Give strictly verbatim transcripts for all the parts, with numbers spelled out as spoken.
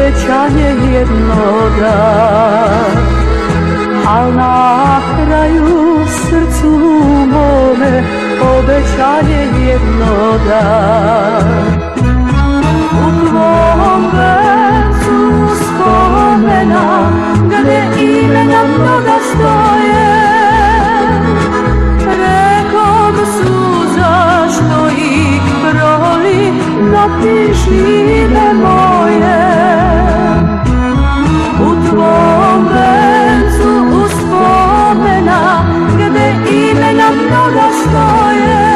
obećanje jednoga, al na kraju srcu mome obećanje jednoga. U tvom vencu spomena, gde imena mnoga stoje, rekom suza što ih proli, napiši ime moje. U tvom vencu uspomena, gde imena mnoga stoje,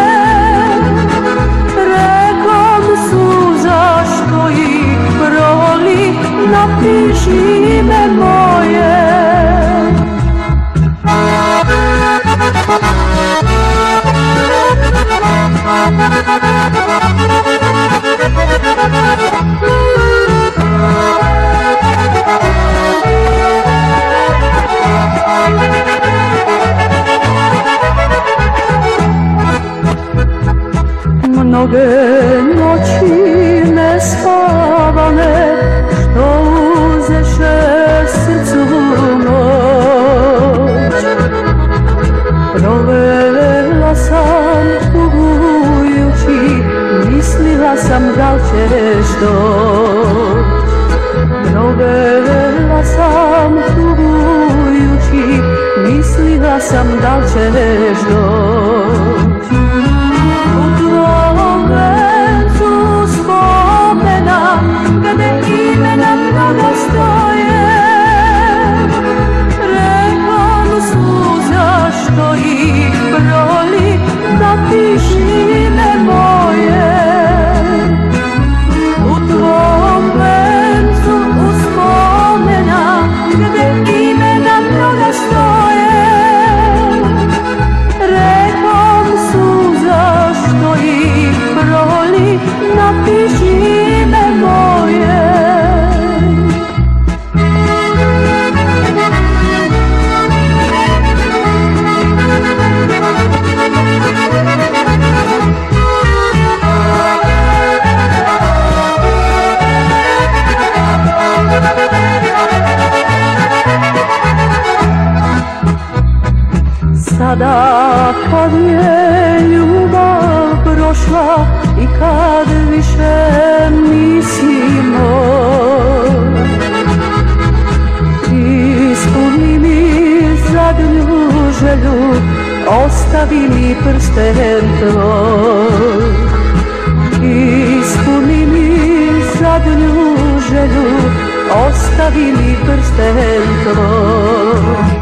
rekom suza što ih proli, napiši ime moje. Mnoge noći nespavane, što uzeše srcu moć, provela sam tugujući, mislila sam da li ćeš doć. Provela sam tugujući, mislila sam da li ćeš doć. U tvom vencu spomena, gde imena mnoga stoje, rekom suza što ih proli, napiši ime moje. U tvom vencu uspomena, gde imena mnoga stoje, rekom suza što ih proli, napiši ime moje. Sada kad je ljubav prošla i kad više nisi moj, ispuni mi zadnju želju, ostavi mi prsten tvoj. Ispuni mi zadnju želju, ostavi mi prsten tvoj.